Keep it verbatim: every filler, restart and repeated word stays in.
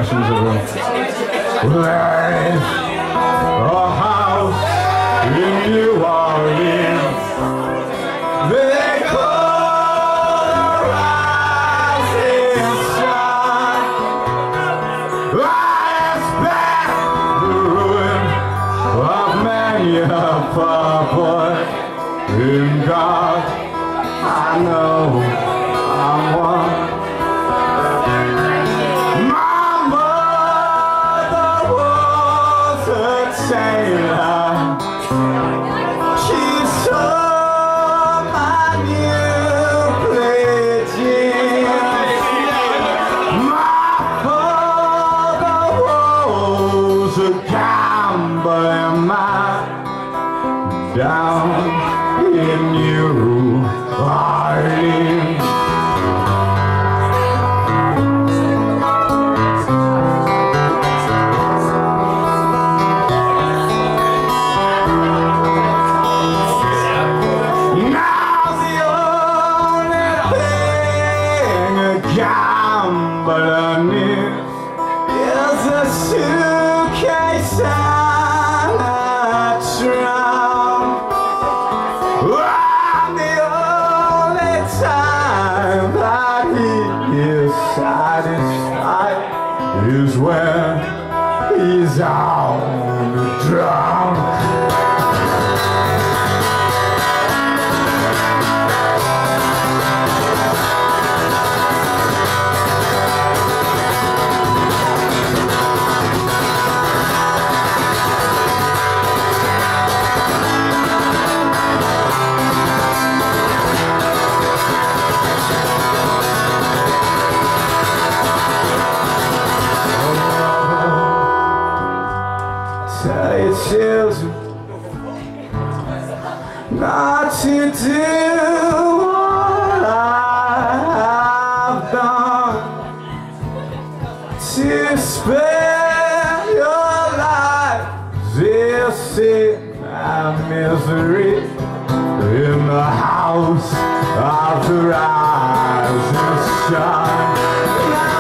impressions of him. There is a house in New Orleans they call the rising sun. Lies back the ruin of many a poor boy. In God, I know I'm one. My mother was a sailor. She saw my new pledges. My father was a gambling man down in New Orleans. Now the only thing a gambler needs is a suitcase and a trunk. And the only time that he is satisfied is when he's on the drunk. Tell your children not to do what I have done, to spend your lives in sin and misery in the house of the rising sun.